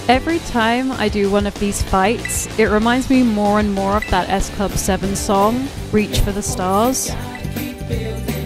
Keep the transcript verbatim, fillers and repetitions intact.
Every time I do one of these fights, it reminds me more and more of that S Club seven song, Reach for the Stars.